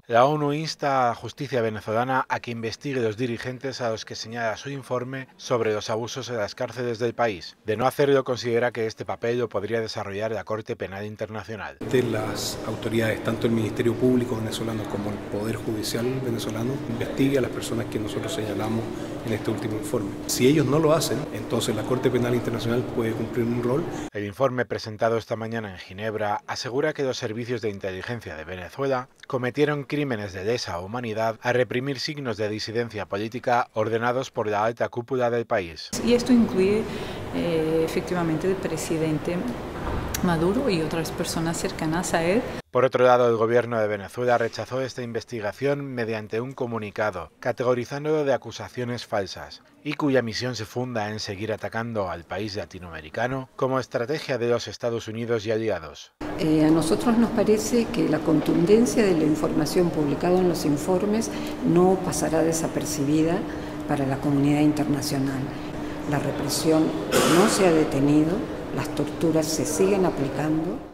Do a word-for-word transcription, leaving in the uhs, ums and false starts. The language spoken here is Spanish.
La ONU insta a la justicia venezolana a que investigue los dirigentes a los que señala su informe sobre los abusos en las cárceles del país. De no hacerlo, considera que este papel lo podría desarrollar la Corte Penal Internacional. De las autoridades, tanto el Ministerio Público venezolano como el Poder Judicial venezolano, investigue a las personas que nosotros señalamos en este último informe. Si ellos no lo hacen, entonces la Corte Penal Internacional puede cumplir un rol. El informe presentado esta mañana en Ginebra asegura que los servicios de inteligencia de Venezuela cometieron crímenes de lesa humanidad al reprimir signos de disidencia política ordenados por la alta cúpula del país. Y esto incluye eh, efectivamente el presidente Maduro y otras personas cercanas a él. Por otro lado, el gobierno de Venezuela rechazó esta investigación mediante un comunicado, categorizándolo de acusaciones falsas, y cuya misión se funda en seguir atacando al país latinoamericano como estrategia de los Estados Unidos y aliados. Eh, a nosotros nos parece que la contundencia de la información publicada en los informes no pasará desapercibida para la comunidad internacional. La represión no se ha detenido, las torturas se siguen aplicando.